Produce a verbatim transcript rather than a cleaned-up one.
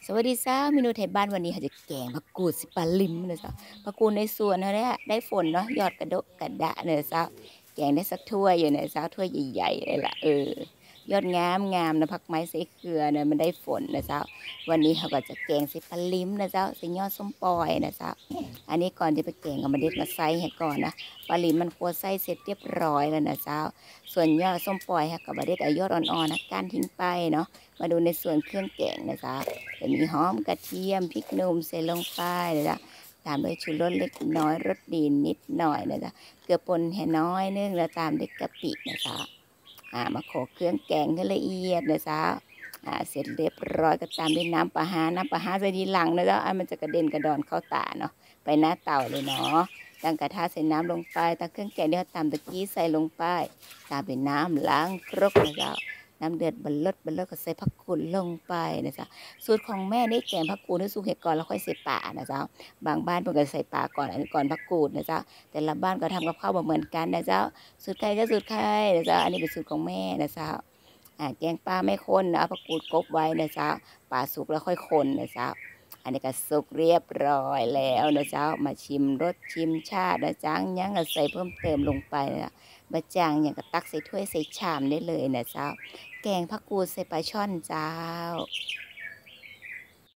วัสดีจ้าเมนูไทยบ้านวันนี้ค่ะจะแกงผักกูดสิปลาลิมนะจ๊ะผักกูดในสวนเขาเนี่ยได้ฝนเนาะยอดกระดกกระดะเนี่ยจ้าแกงได้สักถ้วยอยู่เนี่ยจ้าถ้วยใหญ่ๆเลยล่ะเออยอดงามงามนะผักไม้ใส่เกลือเนี่ยมันได้ฝนนะจ้าวันนี้เขาก็จะแกงใส่ปลาลิมนะจ้าใส่ยอดส้มปล่อยนะจ้าอันนี้ก่อนจะไปแกงเอามาเด็ดมาใส่ให้ก่อนนะปลาลิมมันควรใส่เสร็จเรียบร้อยแล้วนะจ้าส่วนยอดส้มปล่อยค่ะกับมาเด็ดเอายอดอ่อนๆนะก้านทิ้งไปเนาะมาดูในส่วนเครื่องแกงนะจ้า จะมีหอมกระเทียมพริกหนุ่มใส่ลงไปนะจ๊ะตามด้วยชูรสเล็กน้อยรสดีนิดหน่อยนะจ๊ะเกลือป่นแค่น้อยนึงแล้วตามด้วยกะปินะจ๊ะอ่ามาโขลกเครื่องแกงให้ละเอียดนะจ๊ะอ่าเสร็จเรียบร้อยก็ตามด้วยน้ำปลาฮาน้ำปลาฮาใส่ทีหลังนะจ๊ะอันมันจะกระเด็นกระดอนเข้าตาเนาะไปหน้าเตาเลยเนาะตั้งกระทะใส่น้ำลงไปตั้งเครื่องแกงที่เราตามตะกี้ใส่ลงไปตามด้วยน้ำล้างครกนะจ๊ะน้ำเดือดบัลลดบัลลดก็ใส่ผักกุนลงไปนะจ๊ะ สูตรของแม่นี่แกงผักกูดให้สุกเห็ดก่อนแล้วค่อยใส่ป่านะเจ้าบางบ้านเพิ่นก็ใส่ป่าก่อนอันนี้ก่อนผักกูดนะเจ้าแต่ละบ้านก็ทำกับข้าวบ่เหมือนกันนะเจ้าสูตรใครก็สูตรใครนะเจ้าอันนี้เป็นสูตรของแม่นะเจ้าอ่าแกงปลาไม่คนนะเอาผักกูดกบไว้นะเจ้าปลาสุกแล้วค่อยคนนะเจ้าอันนี้ก็สุกเรียบร้อยแล้วนะเจ้ามาชิมรสชิมชาตินะจ้างยังก็ใส่เพิ่มเติมลงไปนะบะจางอย่างก็ตักใส่ถ้วยใส่ชามได้เลยนะเจ้าแกงผักกูดใส่ปลาช่อนเจ้า